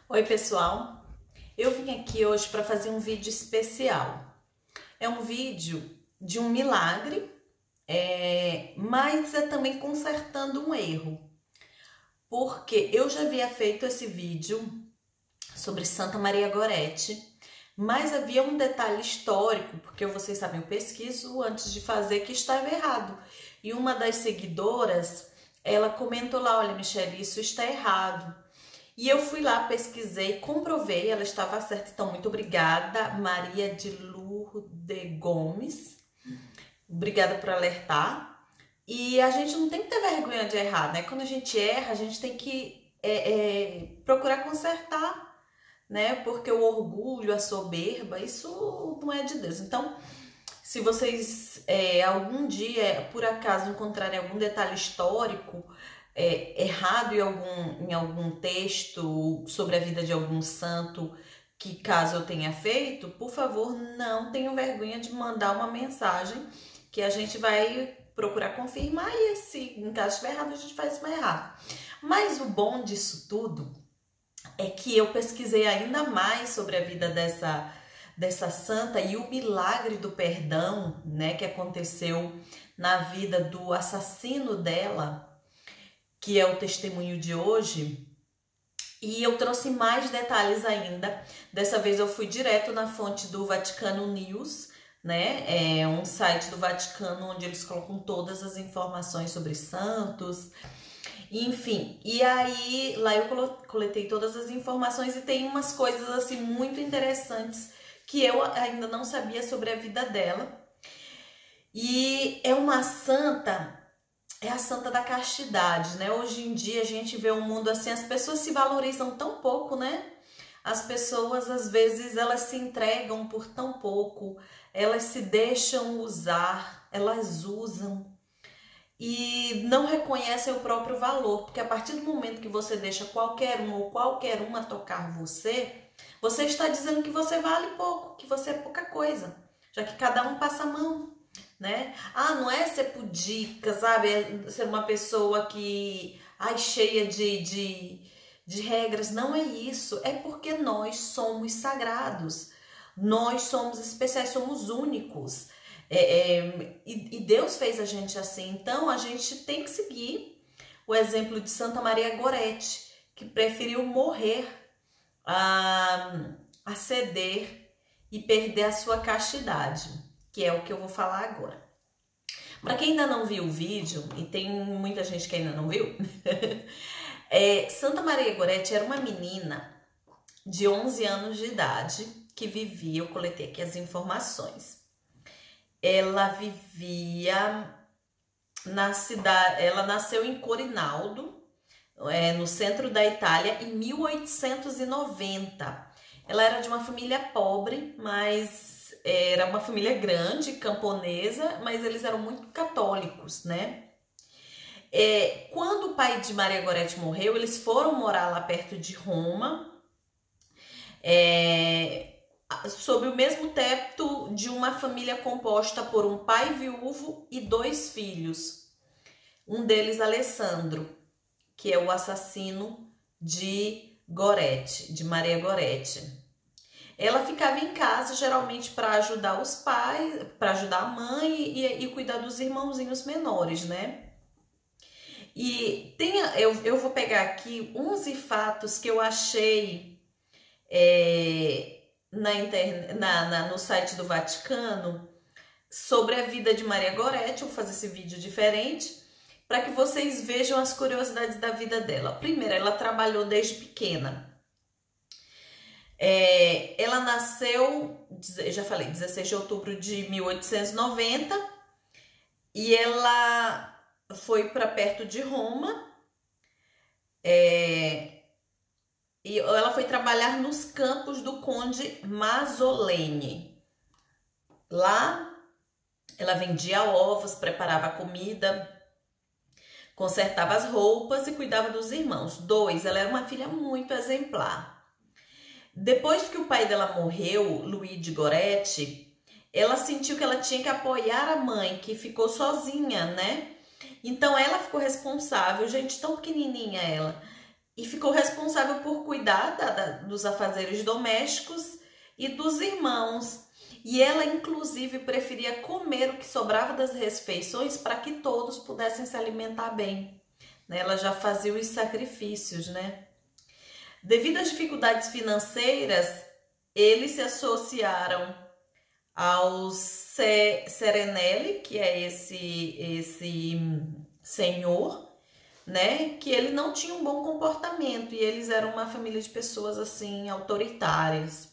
Oi, pessoal. Eu vim aqui hoje para fazer um vídeo especial. É um vídeo de um milagre, mas é também consertando um erro. Porque eu já havia feito esse vídeo sobre Santa Maria Gorete, mas havia um detalhe histórico, porque vocês sabem, eu pesquiso antes de fazer, que estava errado. E uma das seguidoras, ela comentou lá: olha, Michele, isso está errado. E eu fui lá, pesquisei, comprovei, ela estava certa. Então, muito obrigada, Maria de Lourdes Gomes. Obrigada por alertar. E a gente não tem que ter vergonha de errar, né? Quando a gente erra, a gente tem que procurar consertar, né? Porque o orgulho, a soberba, isso não é de Deus. Então, se vocês algum dia, por acaso, encontrarem algum detalhe histórico errado em algum texto sobre a vida de algum santo, que caso eu tenha feito, por favor, não tenham vergonha de mandar uma mensagem que a gente vai procurar confirmar, e se em caso estiver errado, a gente faz mais errado. Mas o bom disso tudo é que eu pesquisei ainda mais sobre a vida dessa santa e o milagre do perdão, né, que aconteceu na vida do assassino dela, que é o testemunho de hoje. E eu trouxe mais detalhes ainda. Dessa vez eu fui direto na fonte do Vaticano News, né? É um site do Vaticano onde eles colocam todas as informações sobre santos, enfim. E aí lá eu coletei todas as informações e tem umas coisas assim muito interessantes que eu ainda não sabia sobre a vida dela. E é uma santa, é a santa da castidade, né? Hoje em dia a gente vê um mundo assim, as pessoas se valorizam tão pouco, né? As pessoas, às vezes, elas se entregam por tão pouco, elas se deixam usar, elas usam e não reconhecem o próprio valor, porque a partir do momento que você deixa qualquer um ou qualquer uma tocar você, você está dizendo que você vale pouco, que você é pouca coisa, já que cada um passa a mão, né? Ah, não é ser pudica, sabe? É ser uma pessoa que, cheia de regras. Não é isso. É porque nós somos sagrados. Nós somos especiais, somos únicos. E Deus fez a gente assim. Então, a gente tem que seguir o exemplo de Santa Maria Gorete, que preferiu morrer a ceder e perder a sua castidade, que é o que eu vou falar agora. Para quem ainda não viu o vídeo, e tem muita gente que ainda não viu, Santa Maria Gorete era uma menina de 11 anos de idade que vivia, eu coletei aqui as informações. Ela vivia na cidade, ela nasceu em Corinaldo, no centro da Itália, em 1890. Ela era de uma família pobre, mas era uma família grande, camponesa, mas eles eram muito católicos, né? Quando o pai de Maria Gorete morreu, eles foram morar lá perto de Roma, sob o mesmo teto de uma família composta por um pai viúvo e 2 filhos. Um deles, Alessandro, que é o assassino de Gorete, de Maria Gorete. Ela ficava em casa geralmente para ajudar os pais, para ajudar a mãe e cuidar dos irmãozinhos menores, né? E eu vou pegar aqui uns fatos que eu achei no site do Vaticano sobre a vida de Maria Gorete. Eu vou fazer esse vídeo diferente para que vocês vejam as curiosidades da vida dela. Primeiro, ela trabalhou desde pequena. Ela nasceu, já falei, 16 de outubro de 1890, e ela foi para perto de Roma, e ela foi trabalhar nos campos do Conde Masoleni. Lá ela vendia ovos, preparava comida, consertava as roupas e cuidava dos irmãos. 2, ela era uma filha muito exemplar. Depois que o pai dela morreu, Luigi Gorete, ela sentiu que ela tinha que apoiar a mãe, que ficou sozinha, né? Então ela ficou responsável, gente, tão pequenininha ela, e ficou responsável por cuidar dos afazeres domésticos e dos irmãos. E ela, inclusive, preferia comer o que sobrava das refeições para que todos pudessem se alimentar bem. Ela já fazia os sacrifícios, né? Devido às dificuldades financeiras, eles se associaram aos Serenelli, que é esse senhor, né? Que ele não tinha um bom comportamento e eles eram uma família de pessoas assim autoritárias.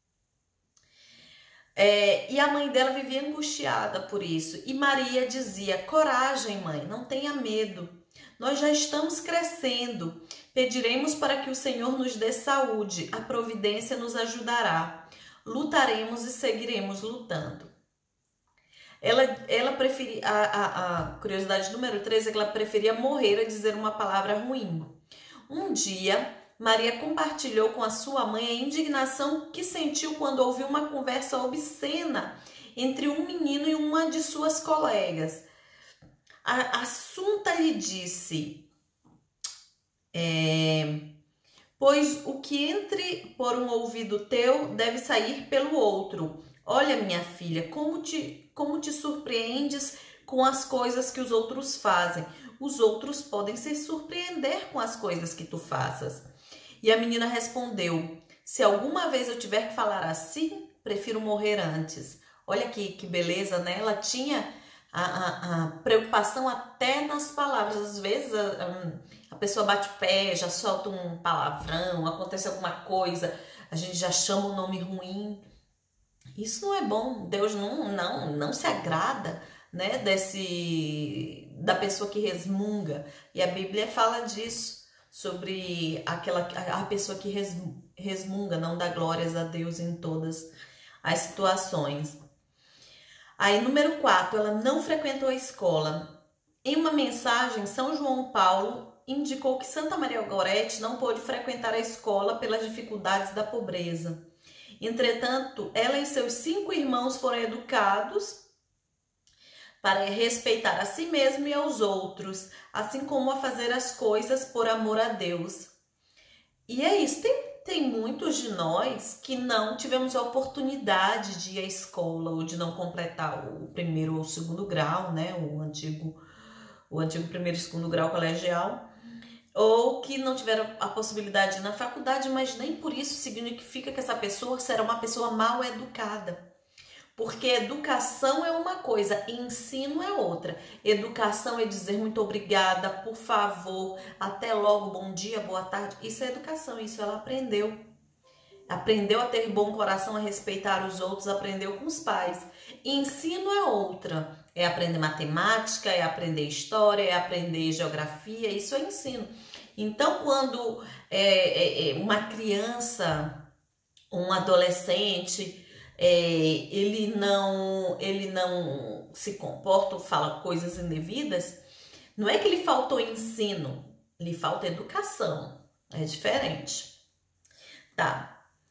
E a mãe dela vivia angustiada por isso. E Maria dizia: coragem, mãe, não tenha medo. Nós já estamos crescendo. Pediremos para que o Senhor nos dê saúde. A providência nos ajudará. Lutaremos e seguiremos lutando. Ela preferia, a curiosidade número 3 é que ela preferia morrer a dizer uma palavra ruim. Um dia, Maria compartilhou com a sua mãe a indignação que sentiu quando ouviu uma conversa obscena entre um menino e uma de suas colegas. A Assunta lhe disse: pois o que entre por um ouvido teu deve sair pelo outro. Olha, minha filha, como te surpreendes com as coisas que os outros fazem. Os outros podem se surpreender com as coisas que tu faças. E a menina respondeu: se alguma vez eu tiver que falar assim, prefiro morrer antes. Olha que beleza, né? Ela tinha a preocupação até nas palavras. Às vezes a pessoa bate o pé, já solta um palavrão, acontece alguma coisa, a gente já chama um nome ruim. Isso não é bom. Deus não se agrada, né, da pessoa que resmunga. E a Bíblia fala disso, sobre a pessoa que resmunga, não dá glórias a Deus em todas as situações. Aí, número 4, ela não frequentou a escola. Em uma mensagem, São João Paulo indicou que Santa Maria Gorete não pôde frequentar a escola pelas dificuldades da pobreza. Entretanto, ela e seus 5 irmãos foram educados para respeitar a si mesmo e aos outros, assim como a fazer as coisas por amor a Deus. E é isso, tem muitos de nós que não tivemos a oportunidade de ir à escola ou de não completar o primeiro ou o segundo grau, né? O antigo primeiro e segundo grau colegial, ou que não tiveram a possibilidade de ir na faculdade, mas nem por isso significa que essa pessoa será uma pessoa mal educada. Porque educação é uma coisa, ensino é outra. Educação é dizer muito obrigada, por favor, até logo, bom dia, boa tarde. Isso é educação, isso ela aprendeu. Aprendeu a ter bom coração, a respeitar os outros, aprendeu com os pais. Ensino é outra. É aprender matemática, é aprender história, é aprender geografia, isso é ensino. Então, quando uma criança, um adolescente, ele não se comporta ou fala coisas indevidas, não é que lhe faltou ensino, lhe falta educação. É diferente. Tá.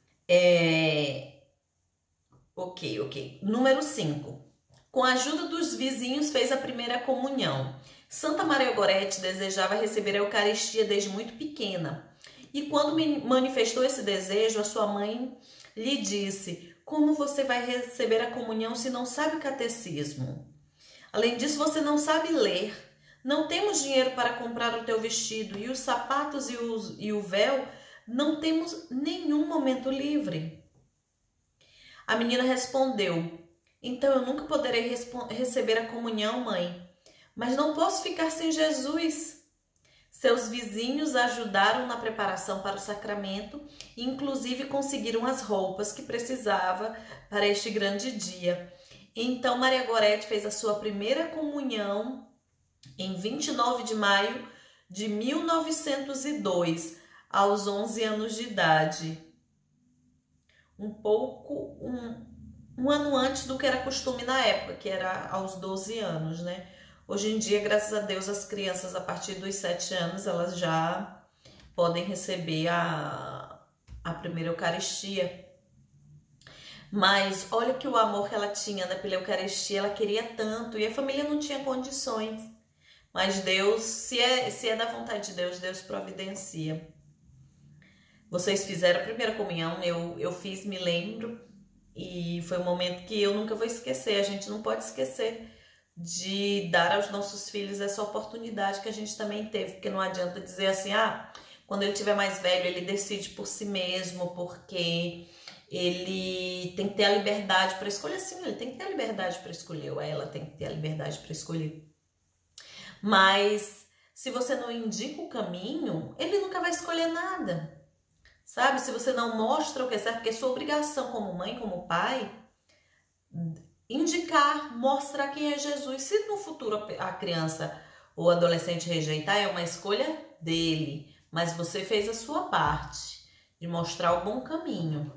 Ok. Número 5. Com a ajuda dos vizinhos, fez a primeira comunhão. Santa Maria Gorete desejava receber a Eucaristia desde muito pequena. E quando manifestou esse desejo, a sua mãe lhe disse: como você vai receber a comunhão se não sabe o catecismo? Além disso, você não sabe ler. Não temos dinheiro para comprar o teu vestido, e os sapatos e o véu não temos nenhum momento livre. A menina respondeu: então eu nunca poderei receber a comunhão, mãe, mas não posso ficar sem Jesus. Seus vizinhos ajudaram na preparação para o sacramento e inclusive conseguiram as roupas que precisava para este grande dia. Então Maria Gorete fez a sua primeira comunhão em 29 de maio de 1902, aos 11 anos de idade. Um ano antes do que era costume na época, que era aos 12 anos, né? Hoje em dia, graças a Deus, as crianças a partir dos 7 anos, elas já podem receber a primeira Eucaristia. Mas olha que o amor que ela tinha, né, pela Eucaristia, ela queria tanto e a família não tinha condições. Mas Deus, se é da vontade de Deus, Deus providencia. Vocês fizeram a primeira comunhão, eu fiz, me lembro, e foi um momento que eu nunca vou esquecer. A gente não pode esquecer de dar aos nossos filhos essa oportunidade que a gente também teve, porque não adianta dizer assim, quando ele tiver mais velho, ele decide por si mesmo, porque ele tem que ter a liberdade para escolher. Sim, ele tem que ter a liberdade para escolher, ou ela tem que ter a liberdade para escolher. Mas se você não indica o caminho, ele nunca vai escolher nada. Sabe? Se você não mostra o que é certo, porque é sua obrigação como mãe, como pai, indicar, mostrar quem é Jesus. Se no futuro a criança ou adolescente rejeitar, é uma escolha dele. Mas você fez a sua parte de mostrar o bom caminho.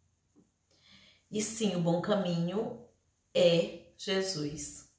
E sim, o bom caminho é Jesus.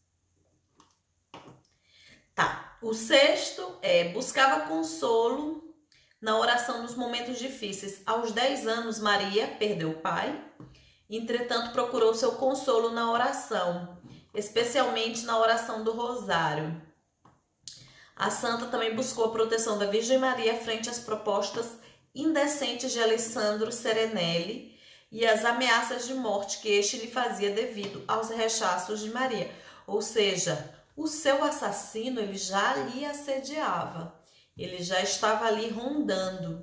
Tá. O sexto é buscava consolo na oração nos momentos difíceis. Aos 10 anos, Maria perdeu o pai. Entretanto, procurou seu consolo na oração, especialmente na oração do Rosário. A santa também buscou a proteção da Virgem Maria frente às propostas indecentes de Alessandro Serenelli e as ameaças de morte que este lhe fazia devido aos rechaços de Maria. Ou seja, o seu assassino ele já lhe assediava, ele já estava ali rondando.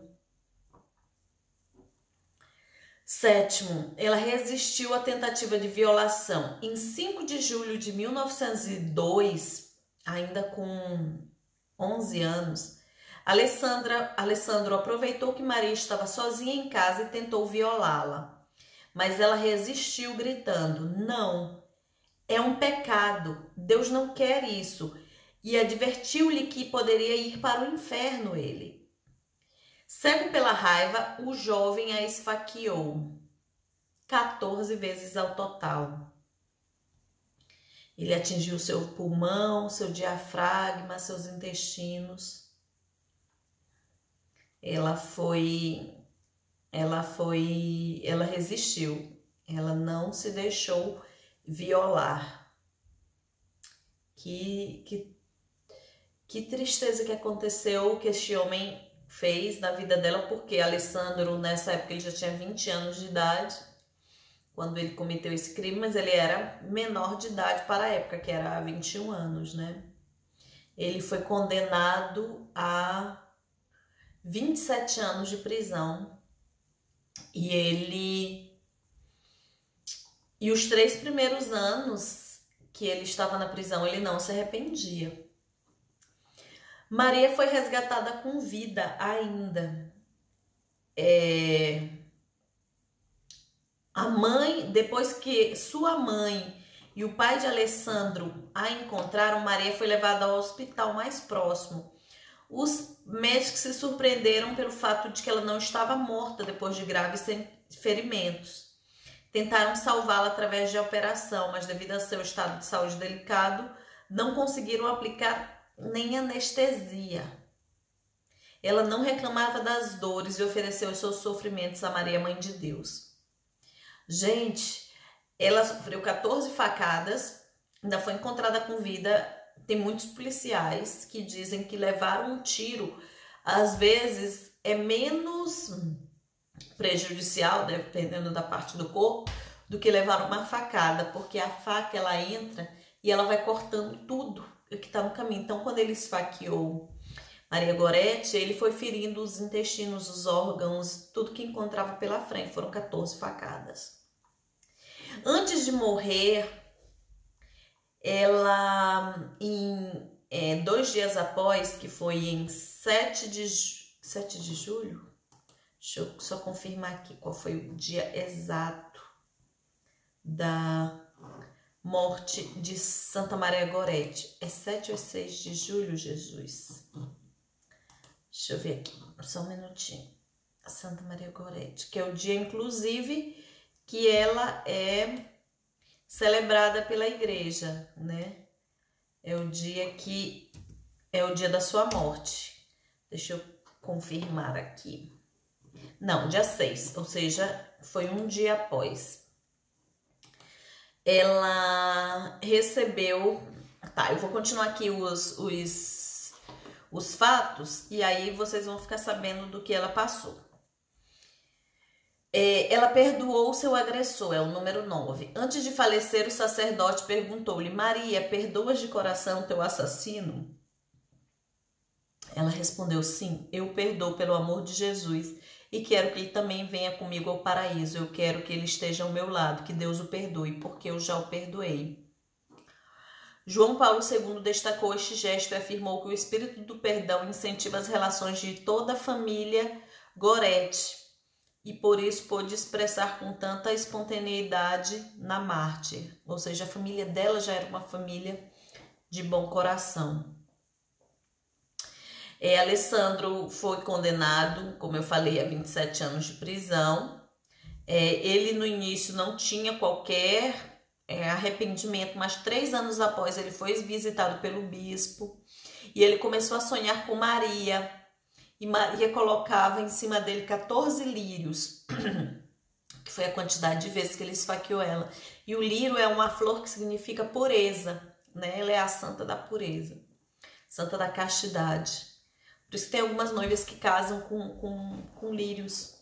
Sétimo, ela resistiu à tentativa de violação. Em 5 de julho de 1902, ainda com 11 anos, Alessandro aproveitou que Maria estava sozinha em casa e tentou violá-la. Mas ela resistiu, gritando: "Não, é um pecado, Deus não quer isso", e advertiu-lhe que poderia ir para o inferno ele. Cego pela raiva, o jovem a esfaqueou 14 vezes ao total. Ele atingiu seu pulmão, seu diafragma, seus intestinos. Ela resistiu. Ela não se deixou violar. Que tristeza que aconteceu, que este homem fez na vida dela, porque Alessandro, nessa época, ele já tinha 20 anos de idade, quando ele cometeu esse crime, mas ele era menor de idade para a época, que era 21 anos, né? Ele foi condenado a 27 anos de prisão e os 3 primeiros anos que ele estava na prisão, ele não se arrependia. Maria foi resgatada com vida ainda. A mãe, depois que sua mãe e o pai de Alessandro a encontraram, Maria foi levada ao hospital mais próximo. Os médicos se surpreenderam pelo fato de que ela não estava morta depois de graves ferimentos. Tentaram salvá-la através de operação, mas devido ao seu estado de saúde delicado, não conseguiram aplicar nem anestesia. Ela não reclamava das dores e ofereceu os seus sofrimentos a Maria, Mãe de Deus. Gente, ela sofreu 14 facadas, ainda foi encontrada com vida. Tem muitos policiais que dizem que levar um tiro, às vezes, é menos prejudicial, dependendo da parte do corpo, do que levar uma facada, porque a faca, ela entra e ela vai cortando tudo que está no caminho. Então, quando ele esfaqueou Maria Goretti, ele foi ferindo os intestinos, os órgãos, tudo que encontrava pela frente. Foram 14 facadas. Antes de morrer, ela, 2 dias após, que foi em 7 de julho, deixa eu só confirmar aqui qual foi o dia exato da morte de Santa Maria Goretti. É 7 ou 6 de julho, Jesus? Deixa eu ver aqui, só um minutinho. Santa Maria Goretti, que é o dia, inclusive, que ela é celebrada pela igreja, né? É o dia da sua morte. Deixa eu confirmar aqui. Não, dia 6, ou seja, foi um dia após. Ela recebeu... Tá, eu vou continuar aqui os fatos e aí vocês vão ficar sabendo do que ela passou. Ela perdoou seu agressor, é o número 9. Antes de falecer, o sacerdote perguntou-lhe: Maria, perdoas de coração teu assassino? Ela respondeu: sim, eu perdoo pelo amor de Jesus e quero que ele também venha comigo ao paraíso. Eu quero que ele esteja ao meu lado, que Deus o perdoe, porque eu já o perdoei. João Paulo II destacou este gesto e afirmou que o espírito do perdão incentiva as relações de toda a família Goretti e por isso pôde expressar com tanta espontaneidade na mártir. Ou seja, a família dela já era uma família de bom coração. Alessandro foi condenado, como eu falei, a 27 anos de prisão. Ele no início não tinha qualquer arrependimento, mas 3 anos após ele foi visitado pelo bispo e ele começou a sonhar com Maria. E Maria colocava em cima dele 14 lírios, que foi a quantidade de vezes que ele esfaqueou ela. E o lírio é uma flor que significa pureza, né? Ela é a santa da pureza, santa da castidade. Por isso que tem algumas noivas que casam com lírios.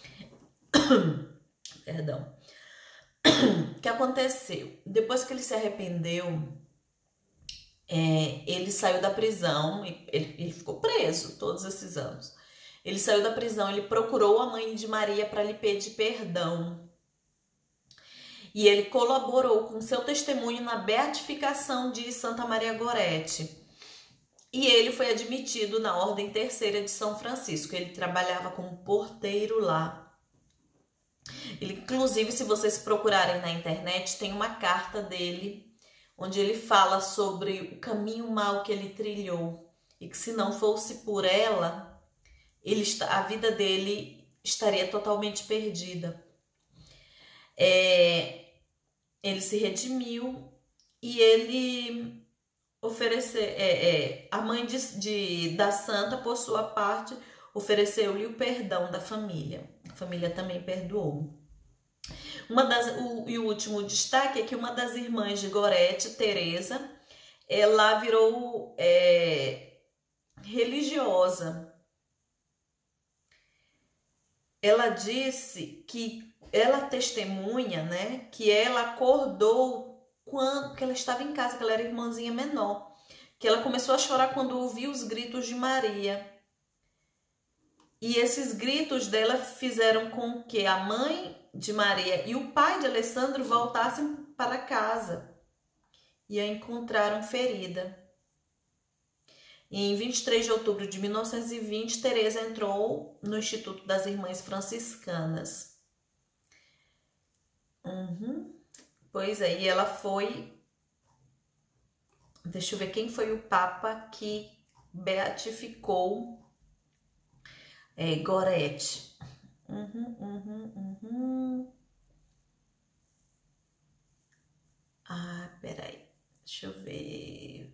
Perdão. O que aconteceu? Depois que ele se arrependeu, ele saiu da prisão, ele ficou preso todos esses anos. Ele saiu da prisão, ele procurou a mãe de Maria para lhe pedir perdão. E ele colaborou com seu testemunho na beatificação de Santa Maria Goretti. E ele foi admitido na Ordem Terceira de São Francisco. Ele trabalhava como porteiro lá. Ele, inclusive, se vocês procurarem na internet, tem uma carta dele, onde ele fala sobre o caminho mau que ele trilhou. E que se não fosse por ela, a vida dele estaria totalmente perdida. Ele se redimiu e ele ofereceu, a mãe da santa, por sua parte, ofereceu-lhe o perdão da família. A família também perdoou. E o último destaque é que uma das irmãs de Goretti, Teresa, ela virou religiosa. Ela disse que ela testemunha, né, que ela acordou que ela estava em casa, que ela era irmãzinha menor, que ela começou a chorar quando ouviu os gritos de Maria. E esses gritos dela fizeram com que a mãe de Maria e o pai de Alessandro voltassem para casa e a encontraram ferida. E em 23 de outubro de 1920, Teresa entrou no Instituto das Irmãs Franciscanas. Pois é, e ela foi... Deixa eu ver quem foi o Papa que beatificou Goretti. Peraí. Deixa eu ver.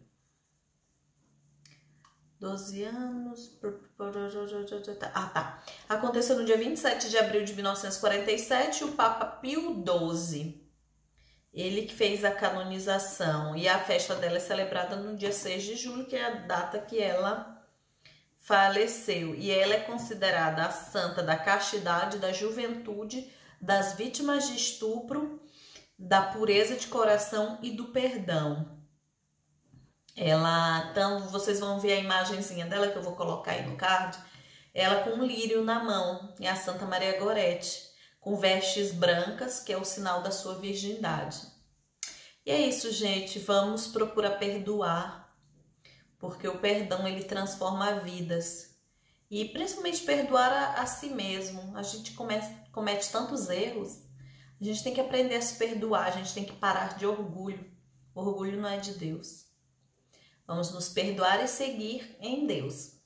12 anos. Tá. Aconteceu no dia 27 de abril de 1947, o Papa Pio XII. Ele que fez a canonização. E a festa dela é celebrada no dia 6 de julho, que é a data que ela faleceu. E ela é considerada a santa da castidade, da juventude, das vítimas de estupro, da pureza de coração e do perdão. Então, vocês vão ver a imagenzinha dela que eu vou colocar aí no card. Ela com um lírio na mão, é a Santa Maria Goretti, com vestes brancas, que é o sinal da sua virgindade. E é isso, gente. Vamos procurar perdoar, porque o perdão, ele transforma vidas. E principalmente perdoar a si mesmo. A gente comete tantos erros. A gente tem que aprender a se perdoar, a gente tem que parar de orgulho. O orgulho não é de Deus. Vamos nos perdoar e seguir em Deus.